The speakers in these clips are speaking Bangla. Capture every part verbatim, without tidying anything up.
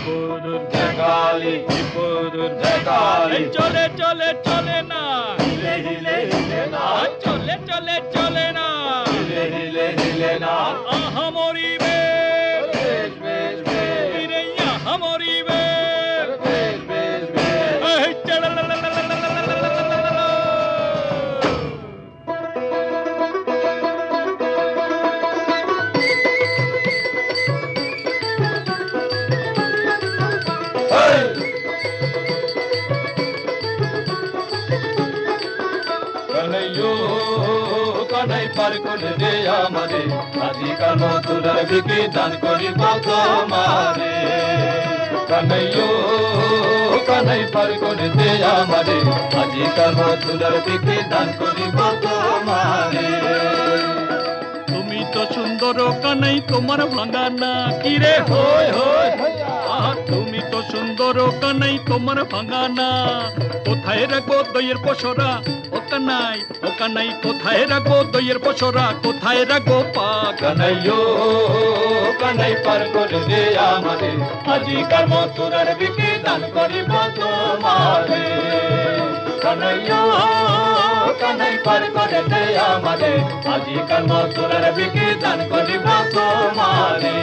বিপুদুর জয়কালী বিপুদুর জয়কালী চলে চলে চলে না হিলে হিলে হিলে না চলে চলে চলে না হিলে হিলে হিলে না আহা মরিবে বেশ বেশ বেশ রে আহা মরিবে বেশ বেশ বেশ এই চলা লা লা লা লা লা কানাই পার করে দে আমারে আজিকার মথুরার বিকি দান করিব তোমারে কানাইয়ো কানাই পার করে দে আমারে আজিকার মথুরার বিকি দান করিব তোমারে তুমি তো সুন্দর কানাই তোমার ভাঙা না কিরে হয় হয় তুমি তো সুন্দর কানাই তোমার ভাঙা না কোথায় রাখবো দইয়ের পসরা ও কানাই ও কানাই কোথায় রাখবো দইয়ের পসরা কোথায় রাখবো পা কানাইয়ো কানাই পার করে দে আমারে আজিকার মথুরার বিকি দান করিব তোমারে কানাইয়ো কানাই পার করে দে আমারে আজিকার মথুরার বিকি দান করিব তোমারে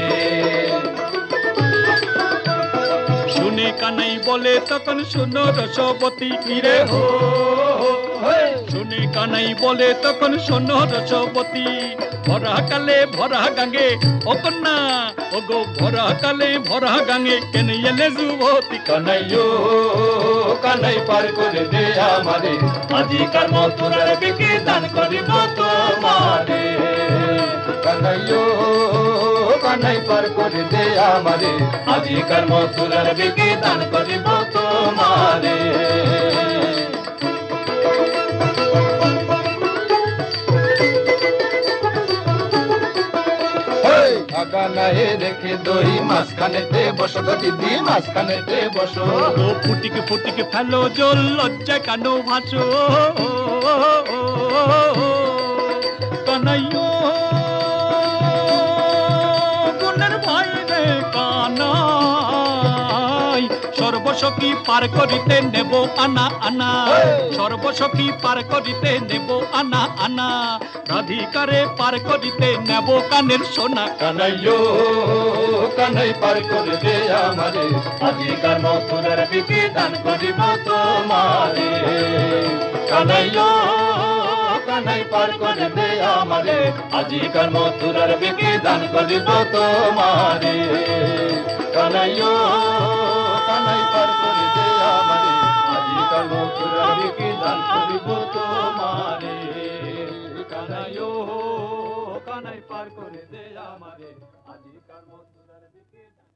শুনে কানাই বলে তখন শুনো রসবতী কিরে হো শুনে কানাই বলে তখন শোনো রসবতী ভরা কালে ভরা গাঙ্গে ও কন্যা ও গো ভরা কালে ভরা গাঙ্গে কেন এলে যুবতী কানাইয়ো কানাই পার করে দে আমারে আজিকার মথুরার বিকি দান করিব তোমারে কানাইয়ো কানাই পার করে দে আমারে আজিকার মথুরার বিকি দান করিব তোমারে কানাই রেখে দই মাঝখানেতে বসো গো দিদি মাঝখানেতে বসো ফুটিকে ফুটিকে ফেলো জল লজ্জা কানো ভাসো কানাইয়ো গুণের ভাই রে কানাই সর্বসখী পার করিতে নেব আনা আনা সর্বসখী পার করিতে নেব আনা আনা রাধিকারে পার করিতে নেব কানের সোনা কানাইয়ো কানাই পার করে দে আমারে আজিকার মথুরার বিকি দান করিব তোমারে কানাইয়ো কানাই পার করে দে আমারে আজিকার মথুরার বিকি দান করিব তোমারে কানাইয়ো কানাই পার করে দে আমারে আজিকার মথুরার বিকি দান করিব তোমারে কানাইয়ো কানাই পার করে দে আমারে আজিকার মথুরার বিকি